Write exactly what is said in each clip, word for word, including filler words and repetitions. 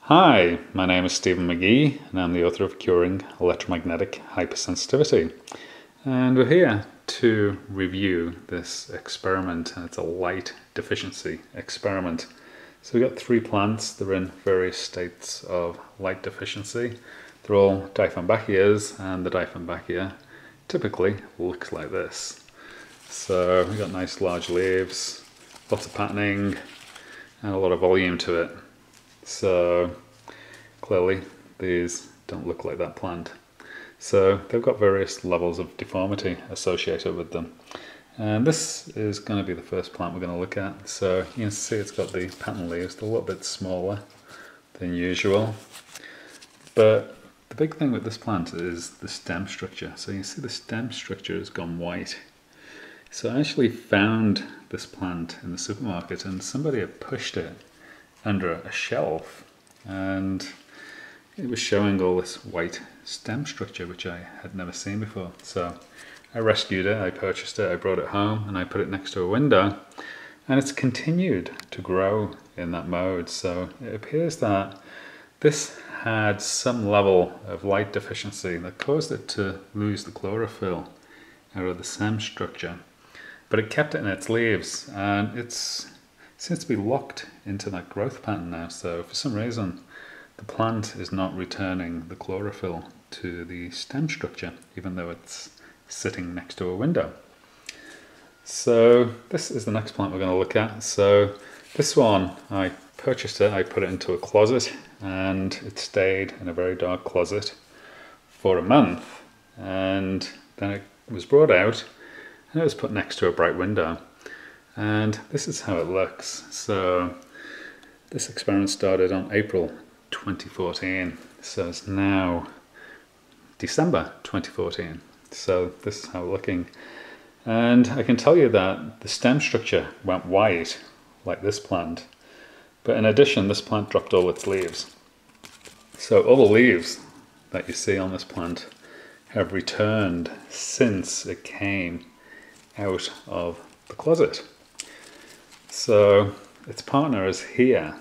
Hi, my name is Stephen McGee and I'm the author of Curing Electromagnetic Hypersensitivity. And we're here to review this experiment, and it's a light deficiency experiment. So we've got three plants. They're in various states of light deficiency. They're all Dieffenbachias, and the Dieffenbachia typically looks like this. So we've got nice large leaves, lots of patterning, and a lot of volume to it. So clearly these don't look like that plant. So they've got various levels of deformity associated with them. And this is going to be the first plant we're going to look at. So you can see it's got the pattern leaves. They're a little bit smaller than usual. But the big thing with this plant is the stem structure. So you see the stem structure has gone white. So I actually found this plant in the supermarket, and somebody had pushed it under a shelf, and it was showing all this white stem structure which I had never seen before. So I rescued it, I purchased it, I brought it home, and I put it next to a window, and it's continued to grow in that mode. So it appears that this had some level of light deficiency that caused it to lose the chlorophyll out of the stem structure, but it kept it in its leaves, and it's seems to be locked into that growth pattern now. So for some reason the plant is not returning the chlorophyll to the stem structure, even though it's sitting next to a window. So this is the next plant we're going to look at. So this one, I purchased it, I put it into a closet, and it stayed in a very dark closet for a month, and then it was brought out and it was put next to a bright window. And this is how it looks. So this experiment started on April twenty fourteen. So it's now December twenty fourteen. So this is how it's looking. And I can tell you that the stem structure went white, like this plant. But in addition, this plant dropped all its leaves. So all the leaves that you see on this plant have returned since it came out of the closet. So its partner is here,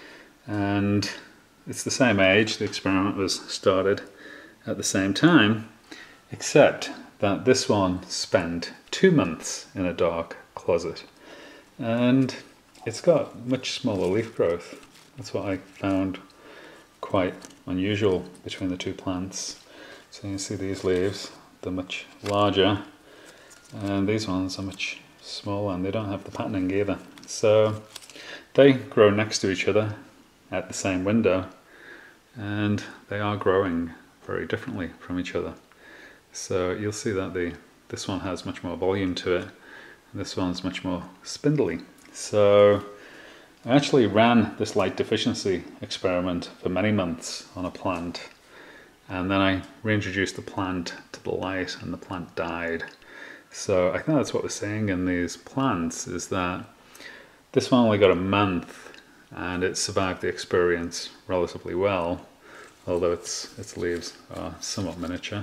and it's the same age. The experiment was started at the same time, except that this one spent two months in a dark closet, and it's got much smaller leaf growth. That's what I found quite unusual between the two plants. So you can see these leaves, they're much larger, and these ones are much smaller, and they don't have the patterning either. So they grow next to each other at the same window, and they are growing very differently from each other. So you'll see that the this one has much more volume to it, and this one's much more spindly. So I actually ran this light deficiency experiment for many months on a plant, and then I reintroduced the plant to the light, and the plant died. So I think that's what we're seeing in these plants, is that this one only got a month and it survived the experience relatively well, although its its leaves are somewhat miniature.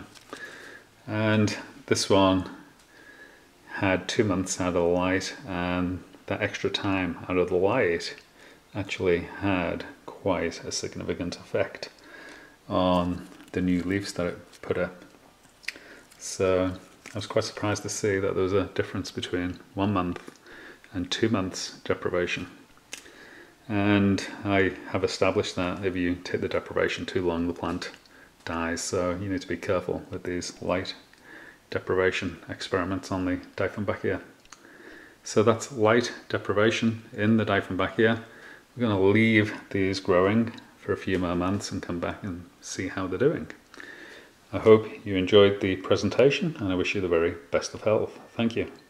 And this one had two months out of the light, and that extra time out of the light actually had quite a significant effect on the new leaves that it put up. So I was quite surprised to see that there was a difference between one month and two months deprivation. And I have established that if you take the deprivation too long, the plant dies. So you need to be careful with these light deprivation experiments on the Dieffenbachia. So that's light deprivation in the Dieffenbachia. We're going to leave these growing for a few more months and come back and see how they're doing. I hope you enjoyed the presentation, and I wish you the very best of health. Thank you.